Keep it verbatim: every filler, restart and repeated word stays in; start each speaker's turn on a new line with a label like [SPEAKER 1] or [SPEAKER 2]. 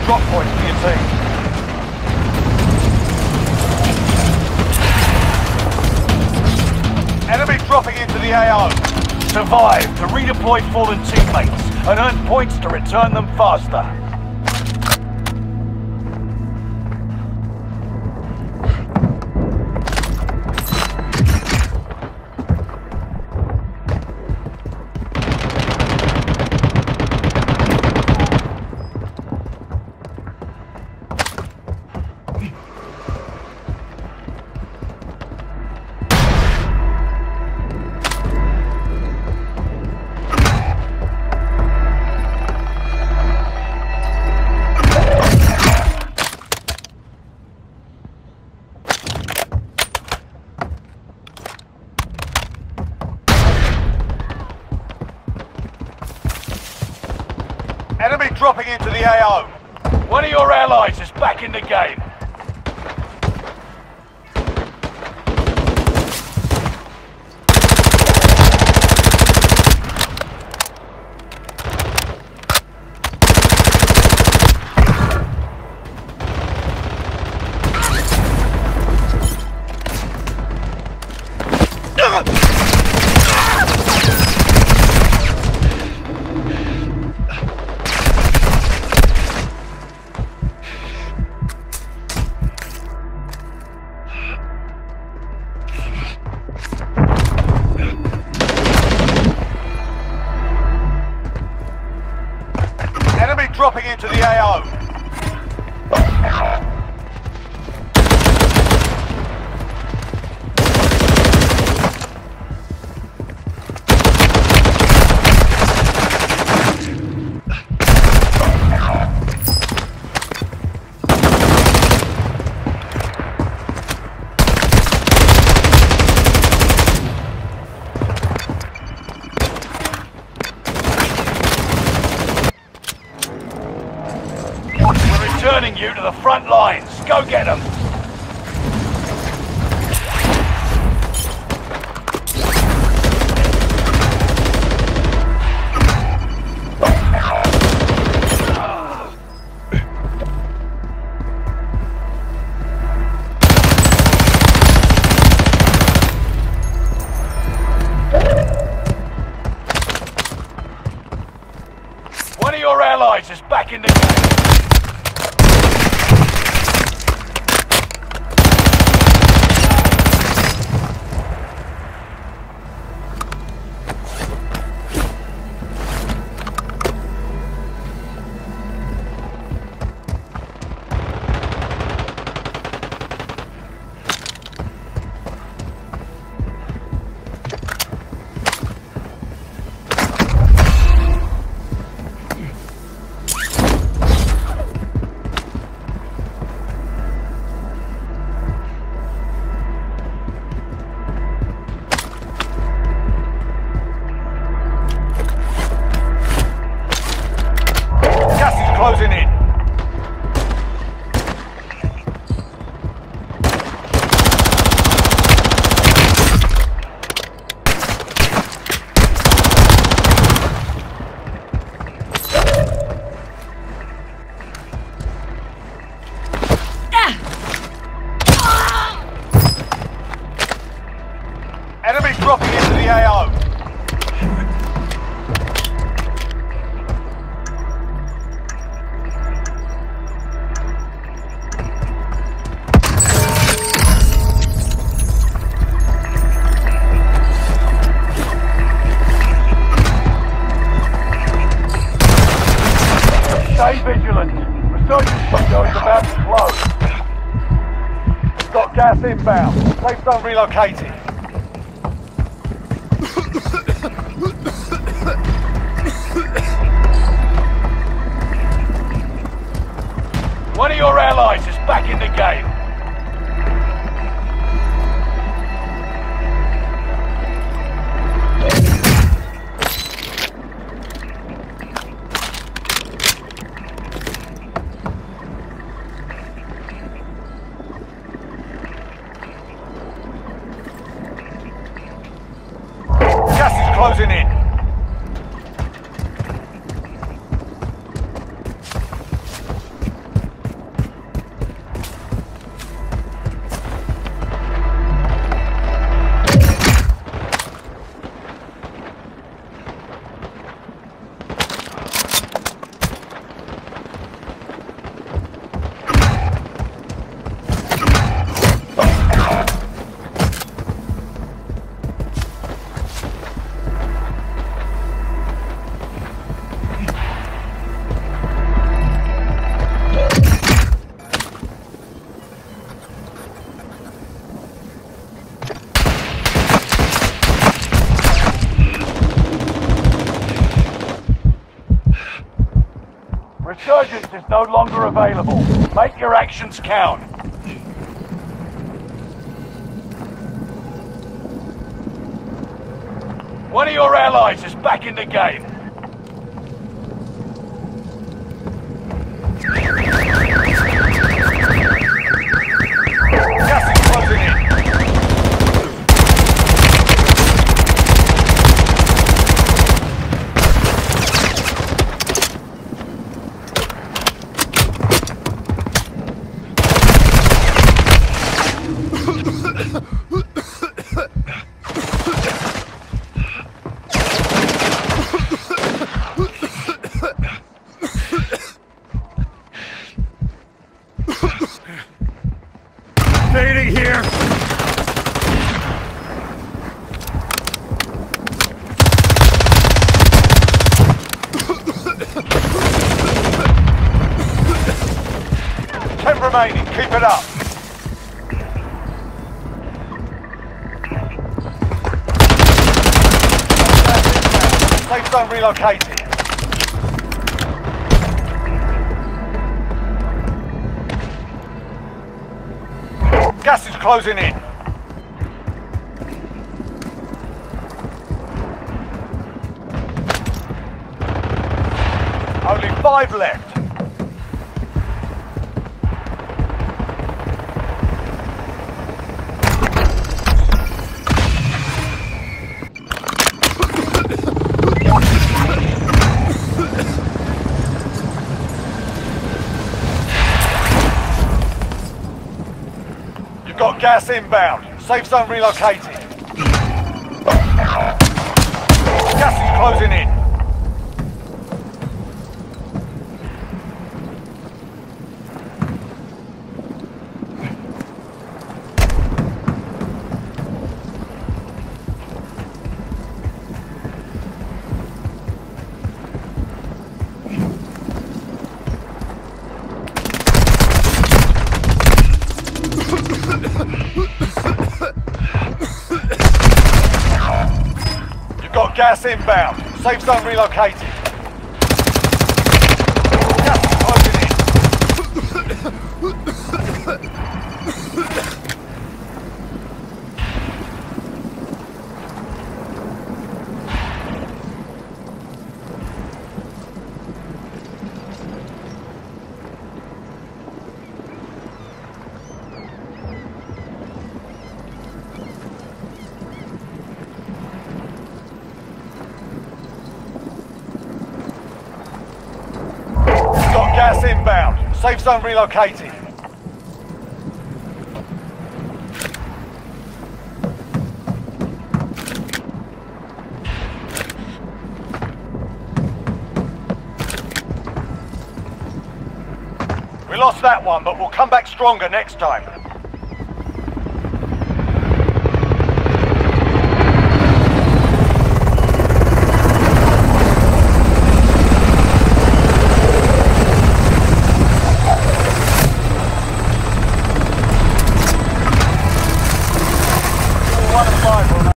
[SPEAKER 1] drop points for your team. Enemy dropping into the A O. Survive to redeploy fallen teammates and earn points to return them faster. Enemy dropping into the A O. One of your allies is back in the game. Dropping into the A O. Returning you to the front lines. Go get them. One of your allies is back in the game. Closing in. Enemy dropping into the A O. Stay vigilant. Resurgence window is about to close. We've got gas inbound. Safe zone relocated. One of your allies is back in the game. Gas is closing in. Resurgence is no longer available. Make your actions count. One of your allies is back in the game. Gas is closing in.
[SPEAKER 2] Fading here!
[SPEAKER 1] Ten remaining, keep it up. Safe zone relocated. Gas is closing in. Only five left. You've got gas inbound. Safe zone relocated. Gas is closing in. You've got gas inbound. Safe zone relocated. Gas is closing in. Gas inbound. Safe zone relocated. We lost that one, but we'll come back stronger next time.